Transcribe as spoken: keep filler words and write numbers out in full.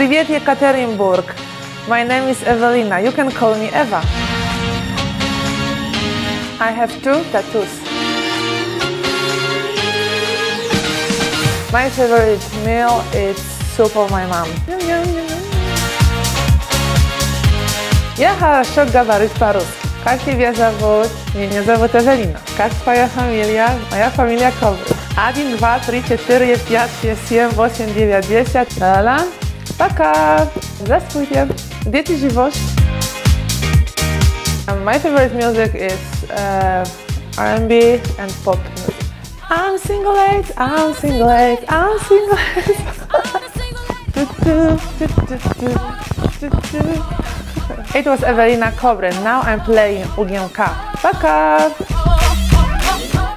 Привет, Yekaterinburg. My name is Evelina. You can call me Eva. I have two tattoos. My favorite meal is soup of my mom. Я хорошо говорю по-русски. Как тебя зовут? Меня зовут Эвелина. Как твоя фамилия? Моя фамилия Коваль. Один, два, три, четыре, пять, шесть, семь, восемь, девять, десять. Ла-ла. Пока. Здравствуйте. Где ты живешь? My favorite music is uh, R and B and pop music. I'm single eight, I'm single eight, I'm single eight. It was Evelina Kobrin. Now I'm playing U G M K. Пока!